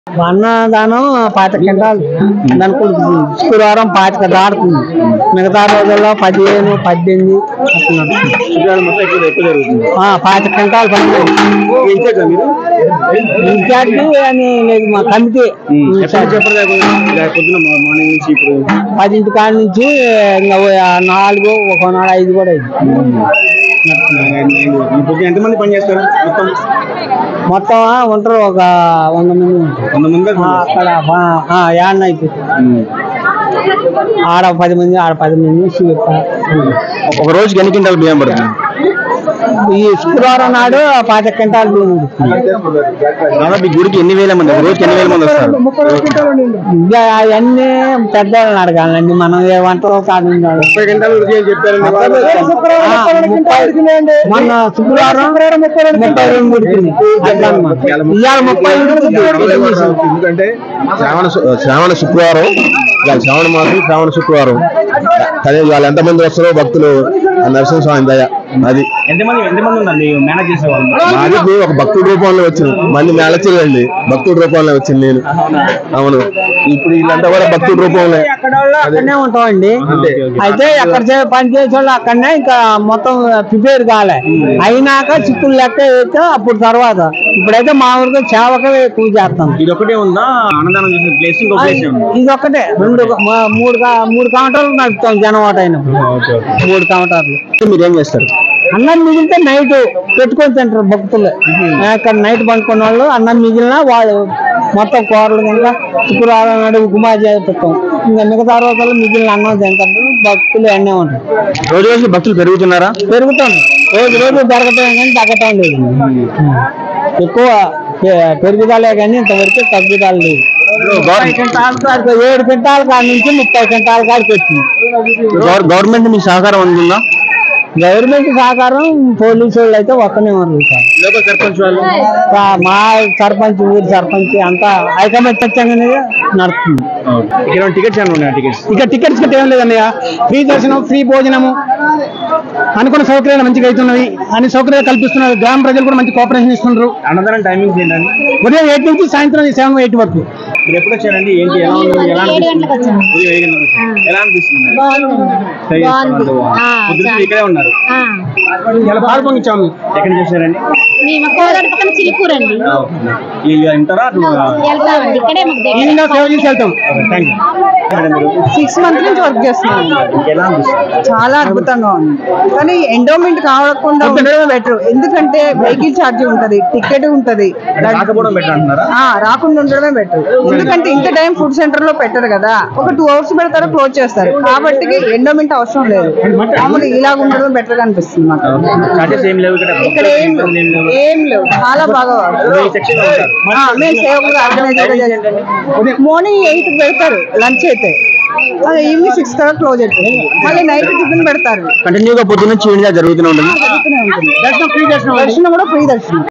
అన్నదానం 25 క్వింటాలు దానికి శుక్రవారం 25 దాడుతుంది. మిగతా రోజుల్లో 15, 18 25 క్వింటాలు పని ఇన్ఛార్జి అని లేదు మా కమిటీ. 10 కాడి నుంచి ఇంకా 4 ఒకనాడు 5 కూడా అయింది. ఎంతమంది పని చేస్తారు మొత్తం ఉంటారు ఒక 100 మంది అక్కడ యాడ్ అయిపోయింది. ఆడ 10 మంది ఆడ 10 మంది. ఒక రోజుకి ఎన్ని క్వింటాలు బియ్యం పడుతుంది? ఈ శుక్రవారం నాడు 25 క్వింటాలు బియ్యం పడుతుంది. దాదాపు ఈ గుడికి ఎన్ని వేల మంది, రోజుకి ఎన్ని వేల మంది వస్తారు? అవన్నీ పెద్దవాళ్ళని అడగాలండి, మనం ఏ వంటలో కాదు. 30 క్వింటాలు చెప్పారు. మొన్న శుక్రవారం 32 ముడిచింది. ఇవాళ 30. ఎందుకంటే శ్రావణ శుక్రవారం, శ్రావణ మాసం, శ్రావణ శుక్రవారం కానీ వాళ్ళు ఎంతమంది వస్తారో భక్తులు నరసింహస్వామి దయ. అది ఎంతమంది ఉందండి మేనేజ్ చేసేవాళ్ళు? ఒక భక్తుడి రూపంలో వచ్చింది, మళ్ళీ మేనేజర్లండి భక్తుడి రూపంలో వచ్చింది నేను. అవును, ఇప్పుడు వీళ్ళంతా కూడా భక్తుడి రూపంలో అక్కడనే ఉంటామండి. అయితే అక్కడ పని చేసే వాళ్ళు అక్కడనే ఇంకా మొత్తం ప్రిపేర్ కాలే అయినాక చిక్కులు లెక్క వేస్తే అప్పుడు తర్వాత. ఇప్పుడైతే మా ఊరికి సేవకే ఎక్కువ చేస్తాం. ఇది ఒకటే ఉందా అన్నదానం చేసే ప్లేస్? ఇది ఒక్కటే. 3 కౌంటర్లు నడుపుతాం జనవాట అయినప్పుడు. 3 కౌంటర్లు. మీరేం చేస్తారు? అన్నం మిగిలితే నైట్ పెట్టుకొని తింటారు భక్తులు. అక్కడ నైట్ పండుకున్న వాళ్ళు అన్నం మిగిలిన వాళ్ళు మొత్తం కూరలు కనుక శుక్రవారం నాడు ఉప్మా చేస్తాం. ఇంకా మిగతా రోజుల్లో మిగిలిన అన్నం తింటారు భక్తులు. అన్నీ ఉంటారు. రోజు రోజు భక్తులు పెరుగుతున్నారా? పెరుగుతాం. రోజు పెరగటం కానీ తగ్గటం లేదు. ఎక్కువ పెరుగుదలే కానీ ఇంతవరకు తగ్గుదల లేదు. 7 క్వింటాల కాడి నుంచి 30 క్వింటాల కాడికి వచ్చింది. గవర్నమెంట్ మీకు సహకారం ఉంటుందా? గవర్నమెంట్ సహకారం పోలీసు వాళ్ళు అయితే వస్తూనే ఉన్నారు సార్. లోకల్ సర్పంచ్ వాళ్ళు, మా సర్పంచ్, ఊరి సర్పంచ్ అంతా ఐకమత్యంగానే నడుస్తుంది. టికెట్స్ ఏమైనా ఉన్నాయా? టికెట్స్ ఏం లేదన్నయ్య. ఫ్రీ దర్శనం, ఫ్రీ భోజనము, అనుకున్న సౌకర్యాలు మంచిగా అవుతున్నవి. అన్ని సౌకర్యాలు కల్పిస్తున్నారు. గ్రామ ప్రజలు కూడా మంచి కోఆపరేషన్ ఇస్తున్నారు. అన్నదానం టైమింగ్స్ ఏంటండి? ఉదయం 8 నుంచి సాయంత్రం 7, 8 వరకు. మీరు ఎప్పుడు వచ్చారండి? ఏంటి ఎలా ఉంది? ఎలా అనిపిస్తుంది? ఇక్కడే ఉన్నారు. ఇలా పాలు పొంగిచ్చాము. ఎక్కడ చేశారండి? చిలుకూరండి. ఈవినింగ్ సేవ చేసి వెళ్తాం. 6 months నుంచి వర్క్ చేస్తున్నాం. ఎలా అనిపిస్తుంది? చాలా అద్భుతంగా ఉంది. కానీ ఎండోమెంట్ కావకుండా ఉండడమే బెటర్. ఎందుకంటే వెహికల్ ఛార్జ్ ఉంటది, టికెట్ ఉంటది. రాకపోవడం బెటర్ అంటున్నారా? రాకుండా ఉండడమే బెటర్. ఎందుకంటే ఇంత టైం ఫుడ్ సెంటర్ లో పెట్టరు కదా, ఒక 2 hours పెడతారు, క్లోజ్ చేస్తారు. కాబట్టి ఎండోమెంట్ అవసరం లేదు. మామూలు ఇలాగ ఉండడమే బెటర్ గా అనిపిస్తుంది మాకు. ఇక్కడ ఏం లేవు. చాలా బాగా మేము సేవలు ఆర్గనైజ్ మార్నింగ్ 8 పెడతారు లంచ్ అయితే, అదే ఈవినింగ్ 6 కల్లా క్లోజ్ అవుతుంది. మళ్ళీ నైట్ టిఫిన్ పెడతారు. కంటిన్యూగా పొద్దున్న నుంచి జరుగుతూనే ఉంటుంది. దర్శనం కూడా ఫ్రీ దర్శనం.